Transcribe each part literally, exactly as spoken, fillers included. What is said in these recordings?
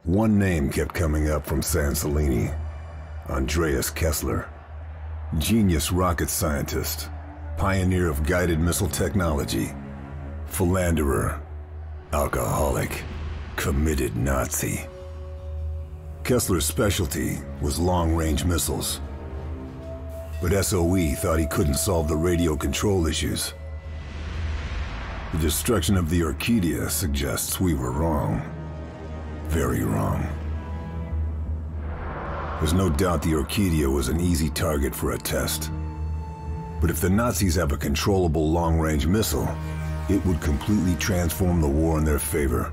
One name kept coming up from San Celini. Andreas Kessler. Genius rocket scientist. Pioneer of guided missile technology. Philanderer. Alcoholic. Committed Nazi. Kessler's specialty was long-range missiles. But S O E thought he couldn't solve the radio control issues. The destruction of the Orchidea suggests we were wrong. Very wrong. There's no doubt the Orchidea was an easy target for a test. But if the Nazis have a controllable long-range missile, it would completely transform the war in their favor.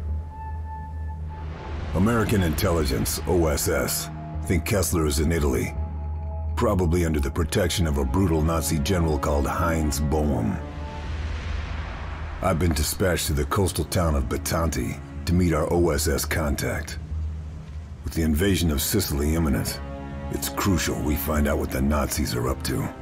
American intelligence, O S S, think Kessler is in Italy, probably under the protection of a brutal Nazi general called Heinz Böhm. I've been dispatched to the coastal town of Bitanti to meet our O S S contact. With the invasion of Sicily imminent, it's crucial we find out what the Nazis are up to.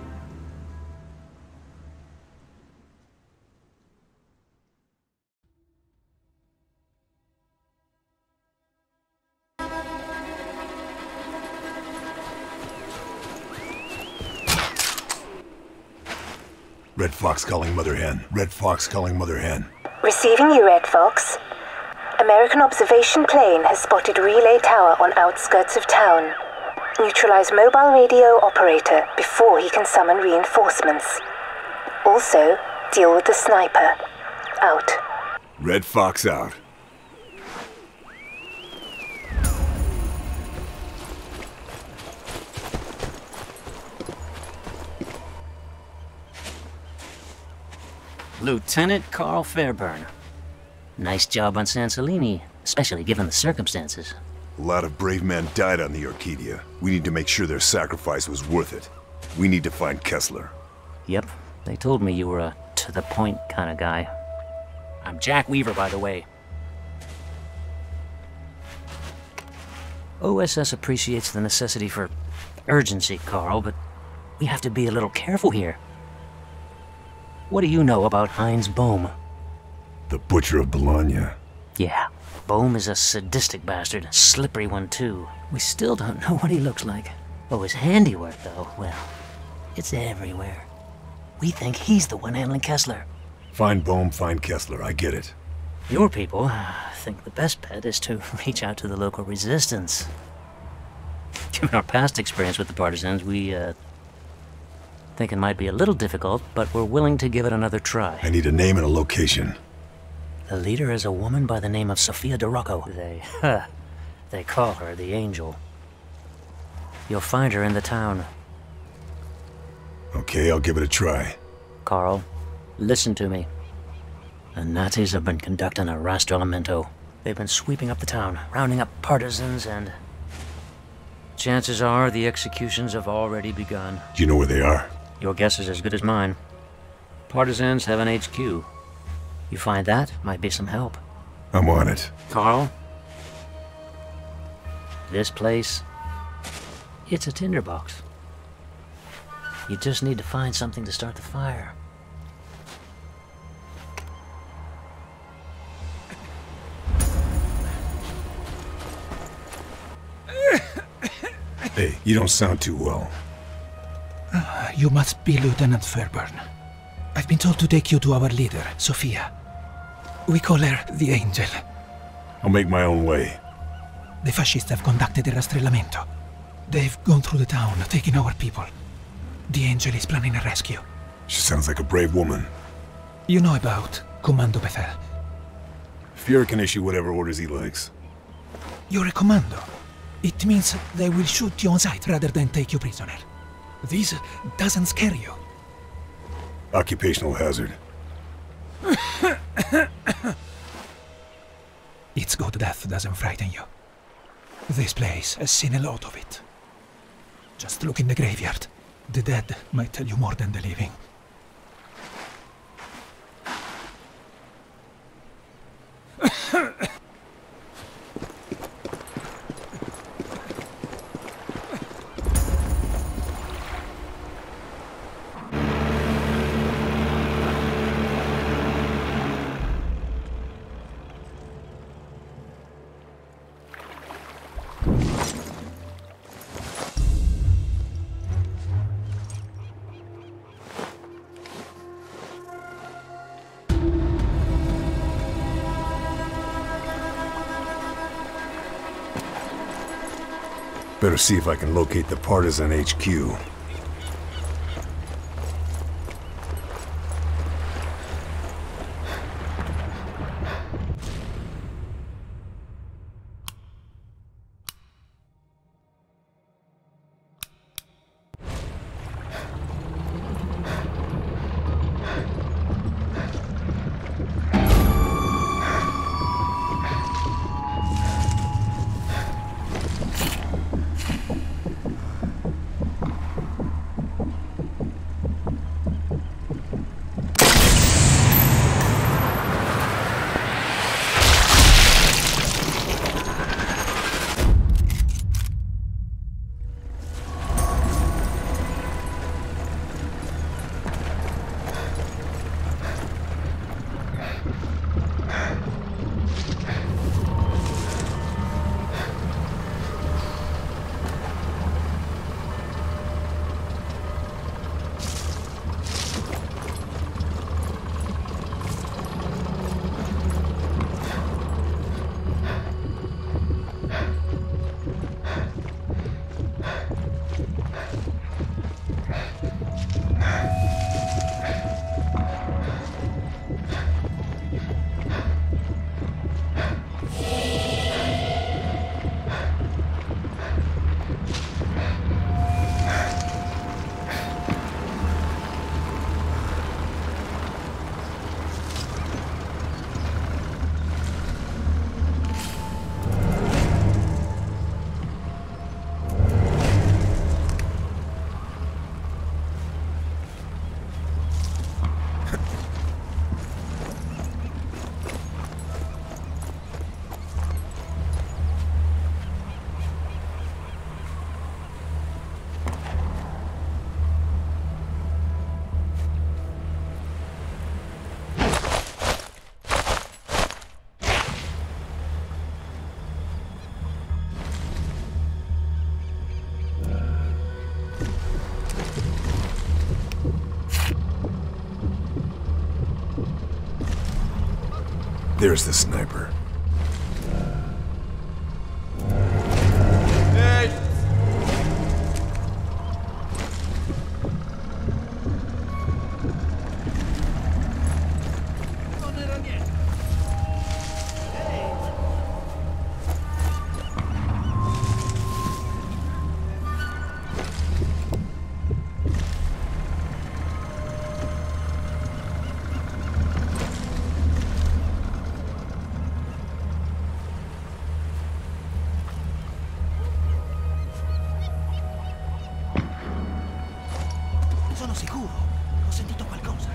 Red Fox calling Mother Hen. Red Fox calling Mother Hen. Receiving you, Red Fox. American observation plane has spotted relay tower on outskirts of town. Neutralize mobile radio operator before he can summon reinforcements. Also, deal with the sniper. Out. Red Fox out. Lieutenant Karl Fairburne. Nice job on San Celini, especially given the circumstances. A lot of brave men died on the Orchidea. We need to make sure their sacrifice was worth it. We need to find Kessler. Yep, they told me you were a to-the-point kind of guy. I'm Jack Weaver, by the way. O S S appreciates the necessity for urgency, Karl, but we have to be a little careful here. What do you know about Heinz Böhm? The Butcher of Bologna. Yeah, Böhm is a sadistic bastard, a slippery one too. We still don't know what he looks like. Oh, his handiwork, though, well, it's everywhere. We think he's the one handling Kessler. Find Böhm, find Kessler, I get it. Your people think the best bet is to reach out to the local resistance. Given our past experience with the Partisans, we, uh, think it might be a little difficult, but we're willing to give it another try. I need a name and a location. The leader is a woman by the name of Sofia de Rocco. They, huh, they call her the Angel. You'll find her in the town. Okay, I'll give it a try. Karl, listen to me. The Nazis have been conducting a rastrellamento. They've been sweeping up the town, rounding up partisans, and chances are the executions have already begun. Do you know where they are? Your guess is as good as mine. Partisans have an H Q. You find that, might be some help. I'm on it. Karl, this place, it's a tinderbox. You just need to find something to start the fire. Hey, you don't sound too well. Uh, you must be Lieutenant Fairburne. I've been told to take you to our leader, Sofia. We call her the Angel. I'll make my own way. The fascists have conducted a rastrellamento. They've gone through the town, taking our people. The Angel is planning a rescue. She sounds like a brave woman. You know about Commando Bethel. Fuhrer can issue whatever orders he likes. You're a commando. It means they will shoot you on sight rather than take you prisoner. This doesn't scare you. Occupational hazard. It's good death doesn't frighten you. This place has seen a lot of it. Just look in the graveyard. The dead might tell you more than the living. Better see if I can locate the Partisan H Q. There's the sniper. Sono sicuro. Ho sentito qualcosa.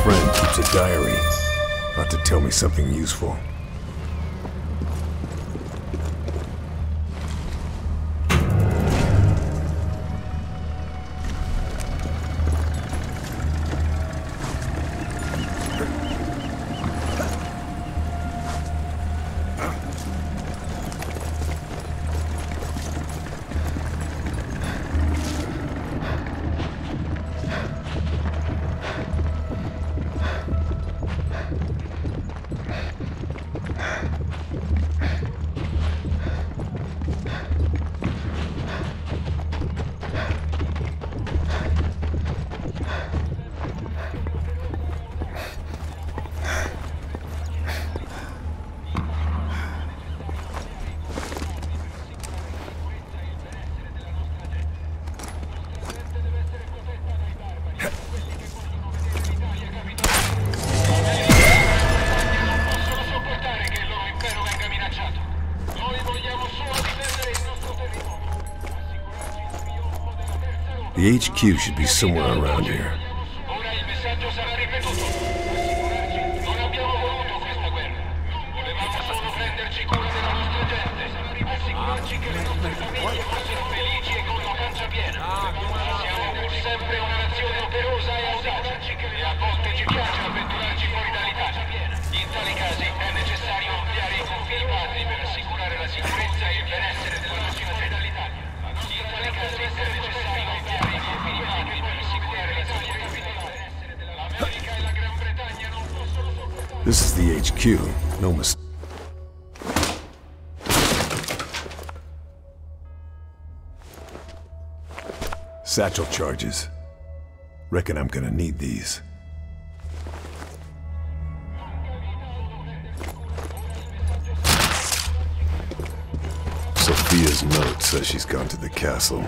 friend keeps a diary. Ought to tell me something useful. The H Q should be somewhere around here. This is the H Q, no mistake. Satchel charges. Reckon I'm gonna need these. Sofia's note says she's gone to the castle.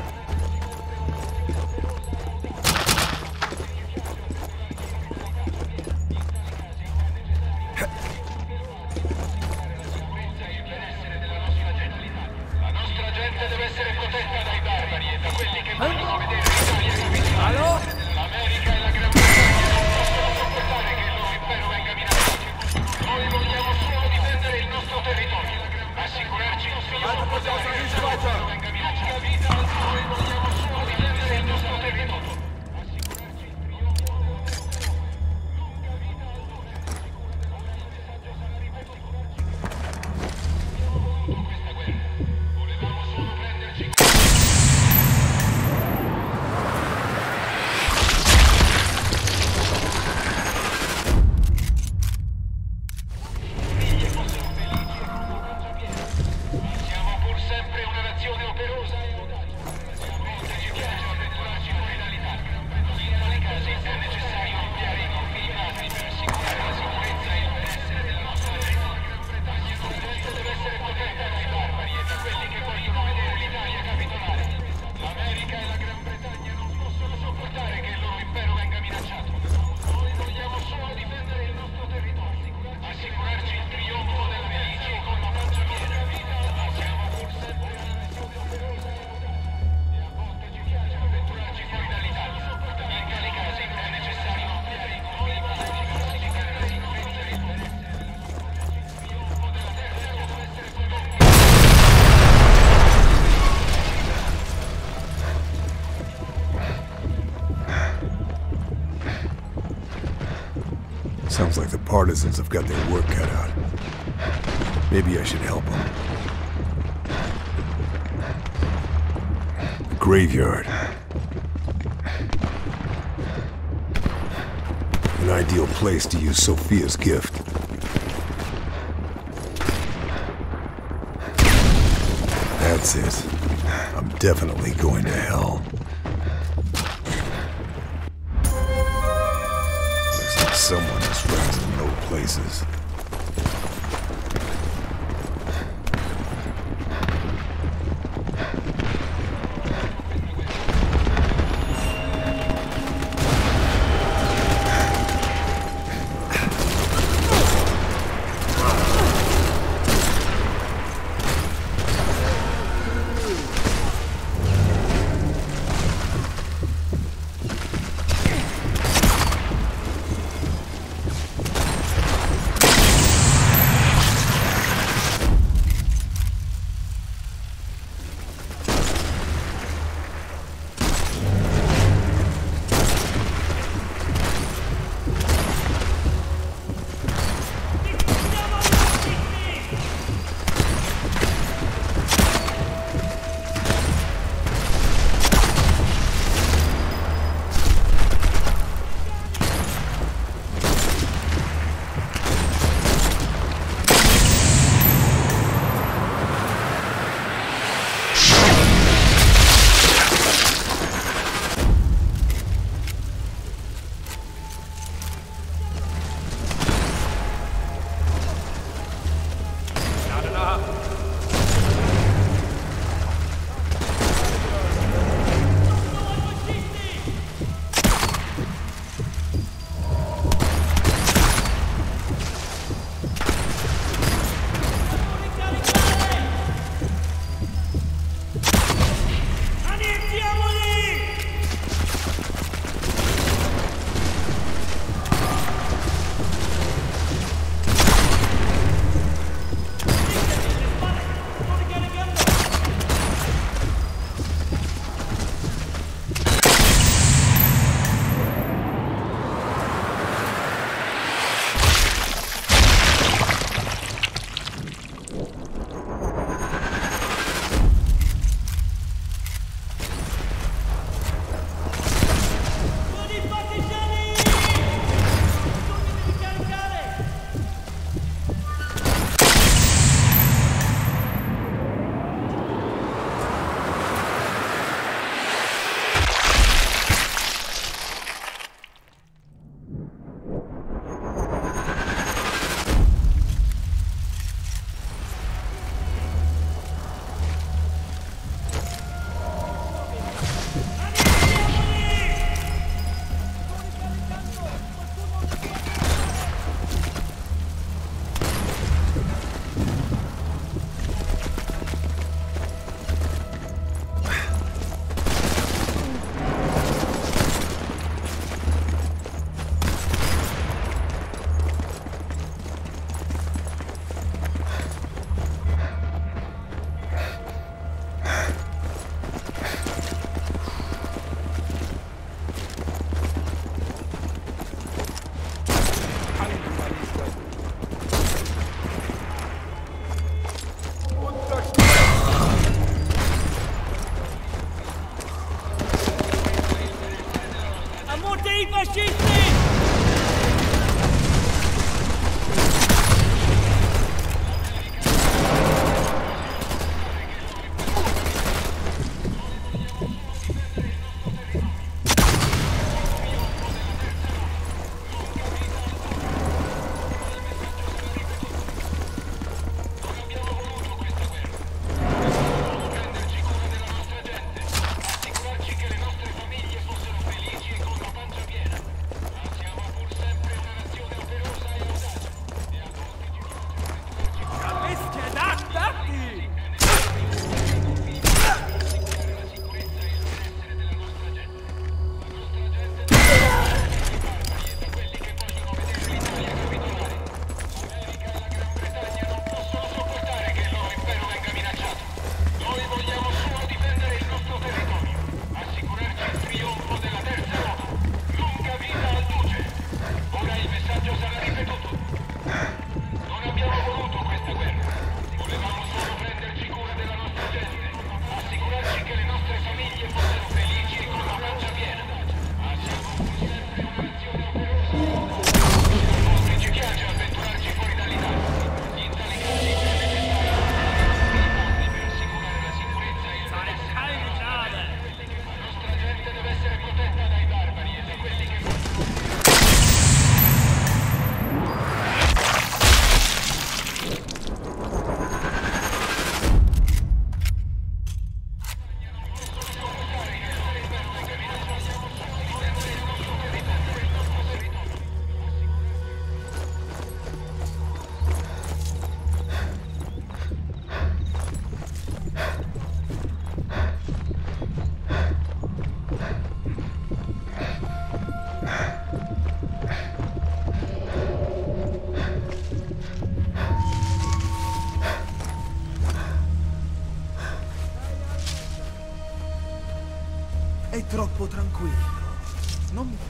Sounds like the Partisans have got their work cut out. Maybe I should help them. The graveyard. An ideal place to use Sofia's gift. That's it. I'm definitely going to hell. Looks like someone has friends in low places. i fascisti! È troppo tranquillo. Non mi...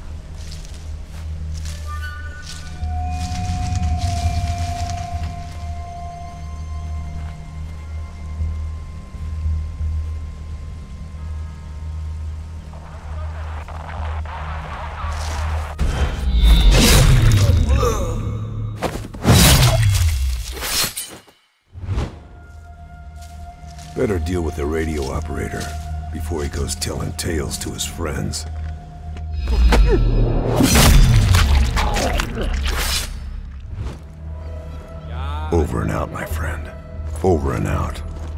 Better deal with the radio operator before he goes telling tales to his friends. Over and out, my friend. Over and out.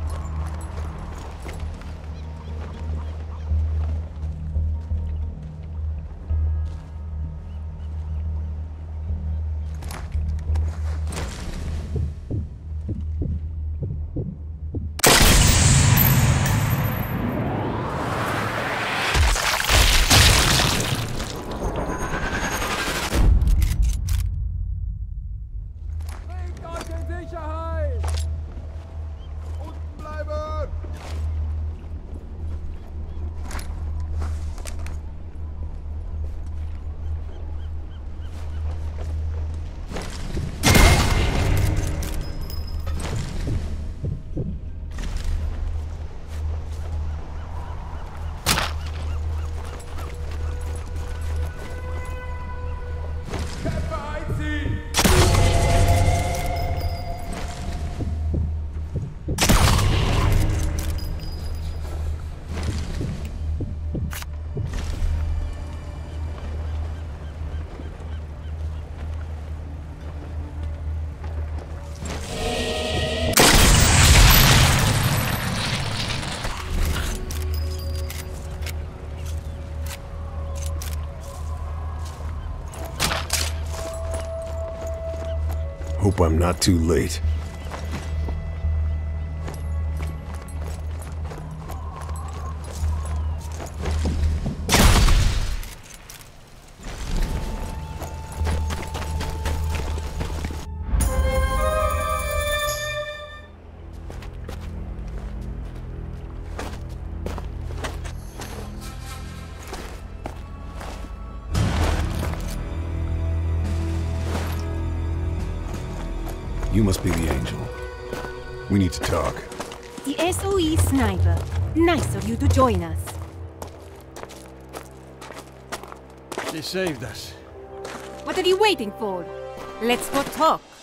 Hope I'm not too late. You must be the angel. We need to talk. The S O E sniper. Nice of you to join us. She saved us. What are you waiting for? Let's go talk.